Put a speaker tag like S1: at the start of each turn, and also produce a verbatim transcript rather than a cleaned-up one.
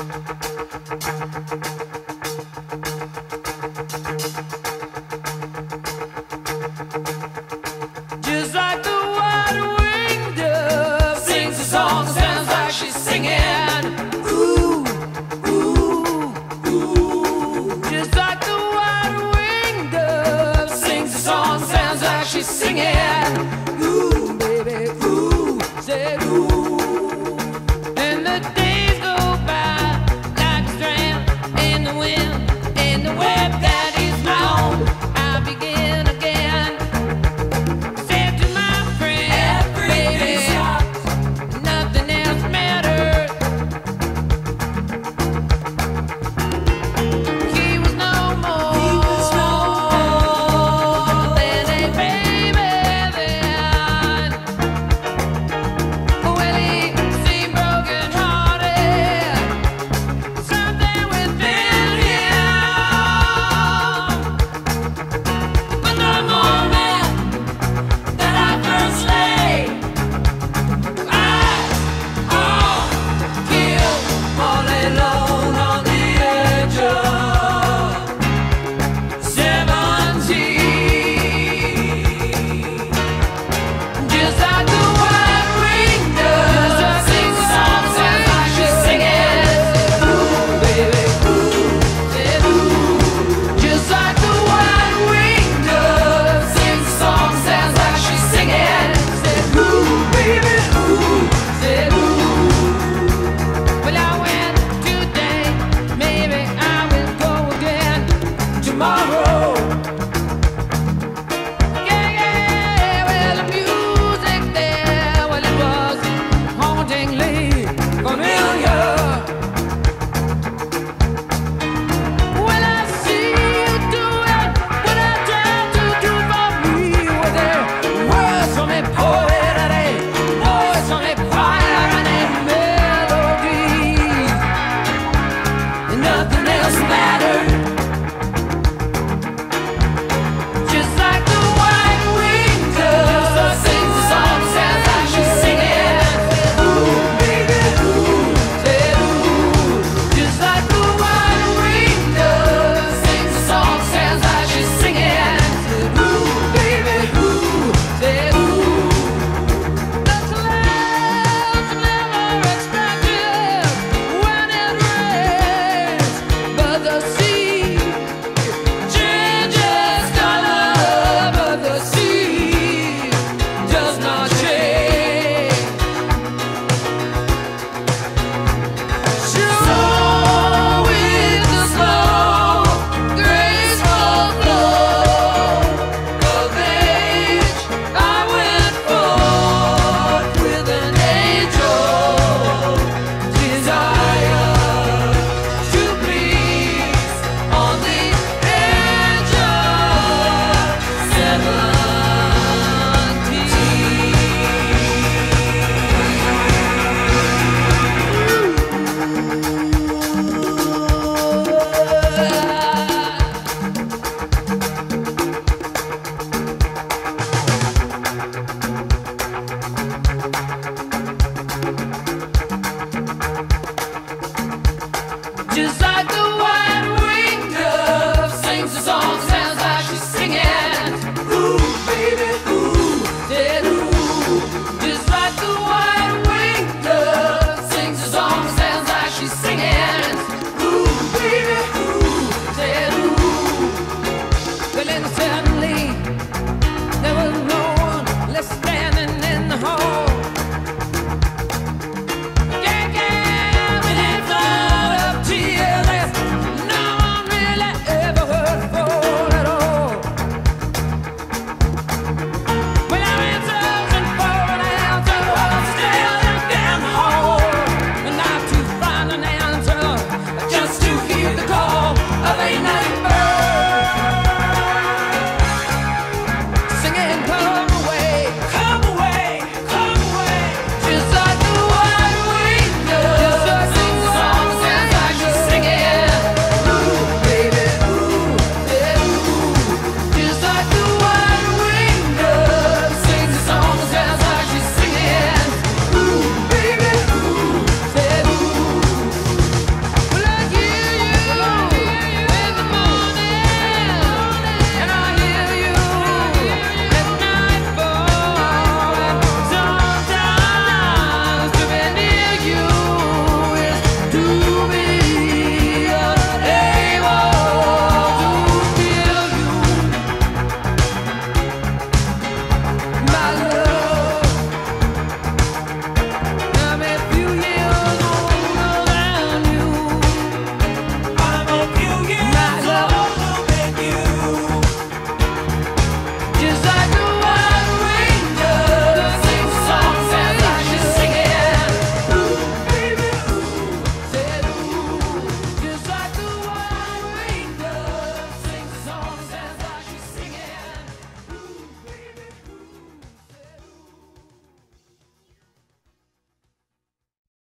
S1: Just like the white-winged dove sings a song, sounds like she's singing. Ooh, ooh, ooh. Just like the white-winged dove sings a song, sounds like she's singing. Ooh, baby, ooh, said ooh. And the days go by like a strand in the wind, in the web that is long. I begin again. Said to my friend, baby, nothing else matters. He was no more, he was no more than a baby then. Well, he seemed broken hearted, something within him. But the moment that I first lay eyes on him, all alone on the edge of seventeen, just like the white-winged dove sings a song, sounds like she's singing. Ooh, baby, ooh, said ooh. Just like the white-winged dove sings a song, sounds like she's singing. Said ooh, baby, ooh, said ooh. Well, I went today, maybe I will go again tomorrow. Yeah, yeah, well, the music there, well, it was hauntingly familiar. Well, I see you do it when I try to do for me. Well, there words from a poet and a voice from a choir and a melody, and nothing else mattered. Just like the white-winged dove sings a song, sounds like she's singing. Ooh, baby, ooh, said ooh. Just like the white-winged dove sings a song, sounds like she's singing. Said ooh, baby, ooh, said ooh. The clouds never expected when it rains, but the sea changes color, but the sea does not change. So with the slow, graceful flow of age, I went forth with an angel desire to please on the edge of seventeen. Just like the white-winged dove sings a song.